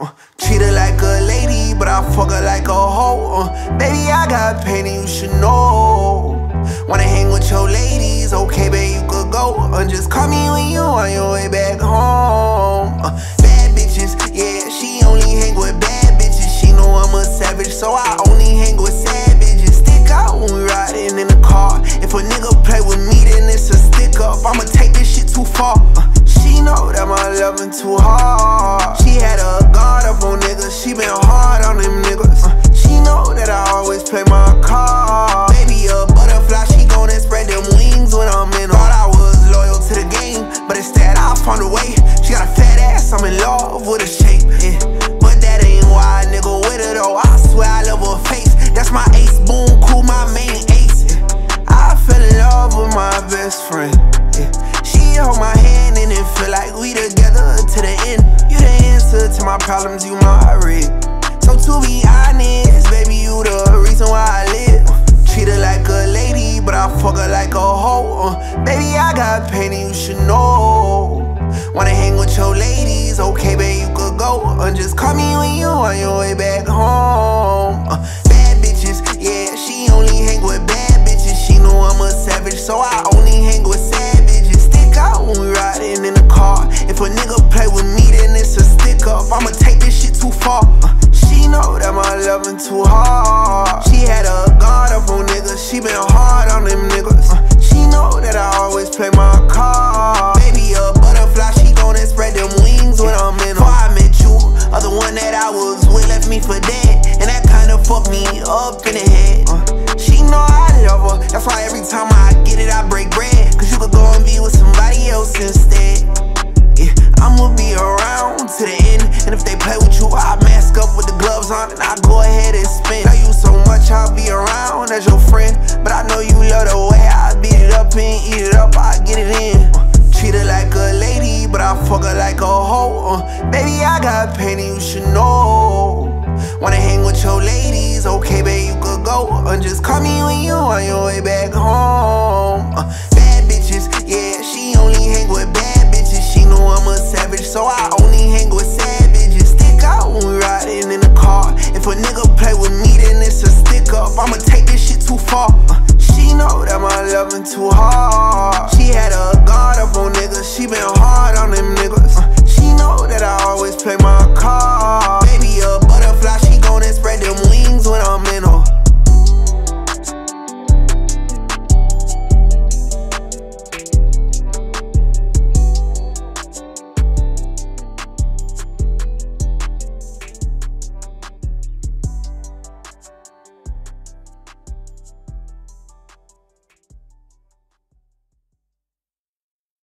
Treat her like a lady, but I fuck her like a hoe. Baby, I got pain and you should know. Wanna hang with your ladies, okay, babe, you could go. Just call me when you on your way back home. Bad bitches, yeah, she only hang with bad bitches. She know I'm a savage, so I only hang with savages. Stick out when we riding in the car. If a nigga play with me, then it's a stick up. I'ma take this shit too far. She know that my loving too hard. She had a guard up on niggas, she been hard on them niggas. She know that I always play my card. Baby a butterfly, she gon' spread them wings when I'm in. Thought I was loyal to the game, but instead I found a way. She got a fat ass, I'm in love with her shape, yeah. But that ain't why a nigga with her though. I swear I love her face. That's my ace, boom, cool, my main ace, yeah. I fell in love with my best friend, yeah. She hold my hand and it feel like we together to the end. You the answer to my problems, you my rig. So to be honest, baby, you the reason why I live. Treat her like a lady, but I fuck her like a hoe. Baby, I got pain and you should know. Wanna hang with your ladies, okay, babe, you could go. Just call me when you on your way back home. Bad bitches, yeah, she only hang with bad bitches. She know I'm a savage, so I only hang with savages. Stick out when we riding in the car. If a nigga play with me, then it's a stick up. I'ma take this shit too far. She know that my loving too hard. She had a guard up on niggas, she been hard on them niggas. She know that I always play my card. Baby a butterfly, she gon' spread them wings when I'm in. Before I met you, other one that I was with left me for dead, and that kinda fucked me up in the head. She know I love her, that's why every time I get it I break bread. Cause you could go and be with somebody else instead. Yeah, I'ma be around to the end, and if they play with you, I mask up with the gloves on and I go ahead and spin. Love you so much, I'll be around as your friend, but I know you love the way I beat it up and eat it up, I get it in. Treat her like a lady, but I fuck her like a hoe. Baby, I got pain and you should know. Wanna hang with your ladies, okay, babe, you could go. Just call me when you on your way back home. Bad bitches, yeah, she only hang with bad bitches. She know I'm a savage, so I only hang with